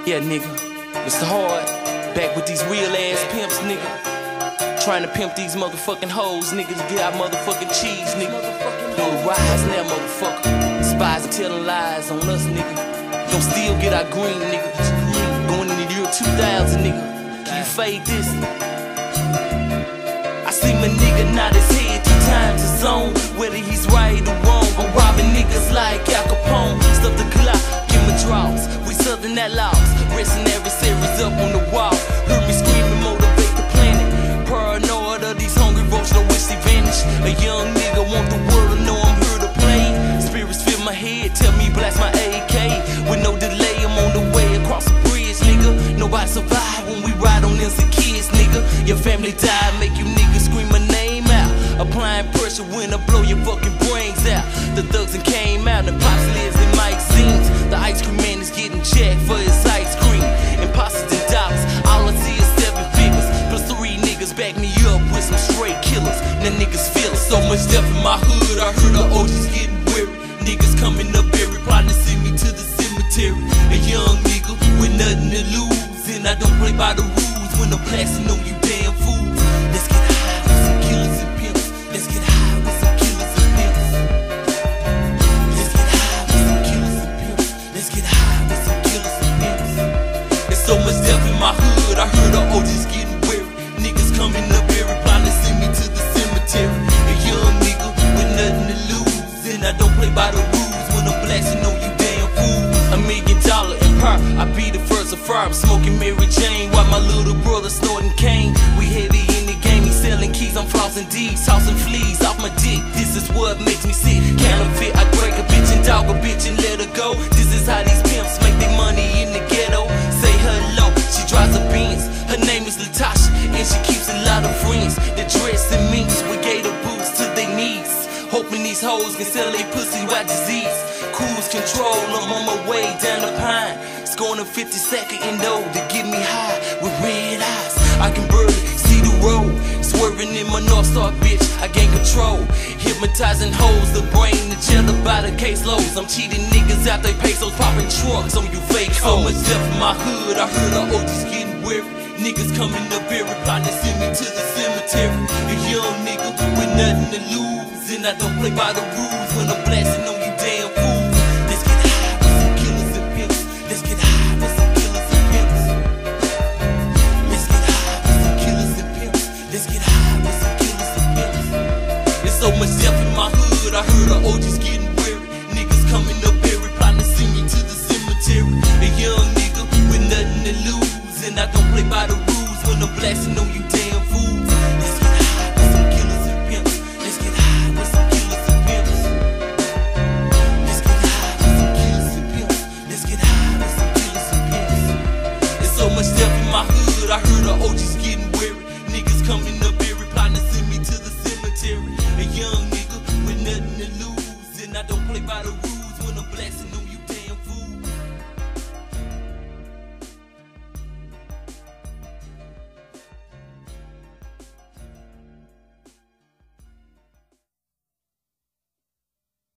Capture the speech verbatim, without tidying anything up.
Yeah, nigga, Mister Hard, back with these real ass pimps, nigga. Trying to pimp these motherfucking hoes, nigga, to get our motherfucking cheese, nigga. On the rise now, motherfucker. Spies and telling lies on us, nigga. Gon' still get our green, nigga. Going in the year two thousand, nigga. Can you fade this? I see my nigga nod his head two times his zone. Whether he's right or wrong, I'm robbing niggas like Al Capone. Stuff the Glock, give me draws. We southern that laws, resting every series up on the wall. Heard me screaming, motivate the planet. Paranoid of these hungry roaches, no wish they vanish. A young nigga want the world to know I'm here to play. Spirits fill my head, tell me blast my A K. With no delay, I'm on the way across the bridge, nigga. Nobody survive when we ride on innocent kids, nigga. Your family died, make you niggas scream my name out. Applying pressure when I blow your fucking brains out. The thugs and came out, and Pops lives in Mike scenes. The ice cream man is getting checked for his ice cream. Imposters and dollars, all I see is seven figures. Plus three niggas back me up with some straight killers. Now niggas feel it. So much death in my hood, I heard the O Gs getting weary. Niggas coming up every plotting to send me to the cemetery. A young nigga with nothing to lose, and I don't play by the rules when I'm blasting on you damn fools. Let's get high with some killers and pimps. Let's get high with some killers and pimps. Let's get high with some killers and pimps. Let's get high with some killers and pimps. There's so much death in my hood, I heard the O Gs getting weary. Niggas coming up every plotting to send me to the cemetery. A young nigga with nothing to lose, and I don't play by the rules when I'm blasting on you damn fools. A million dollar empire, I be the first of fire. I'm smoking Mary Jane while my little brother snorting cane. We heavy in the game, he selling keys, I'm flossing D's, tossing fleas off my dick. This is what makes me sick. Counterfeit, I break a bitch and dog a bitch and let her go. This is how these pimps make their money in the ghetto. Say hello, she drives a Benz. Her name is Latasha, and she keeps a lot of friends. They dress in minks with gator boots to their knees, hoping these hoes can sell their pussy without disease. Cruise control, I'm on my way down the pine. Scoring a fifty second and no to get me high with red eyes. I can barely see the road. Swerving in my North Star, bitch, I gain control. Hypnotizing hoes, the brain, the jail by the caseloads. I'm cheating niggas out they pesos, popping trucks on you fake hoes. So much death in my hood, I heard the O Gs getting weary. Niggas coming up every plotting to send me to the cemetery. A young nigga with nothing to lose, and I don't play by the rules when I'm blasting on you damn fools. Let's get high with some killers and pimps. Let's get high with some killers and pimps. Let's get high with some killers and pimps. Let's get high with some killers and pimps. There's so much death in my hood, I heard the O Gs getting weary. Niggas coming up every plotting to send me to the cemetery. A young nigga with nothing to lose, and I don't play by the rules when I'm blasting on you damn